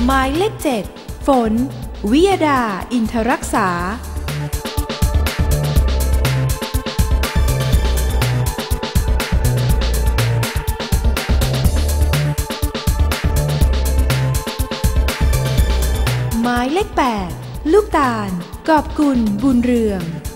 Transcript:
หมายเลข7ฝนวิยดาอินทรักษาหมายเลข8ลูกตาลกอบกุลบุญเรือง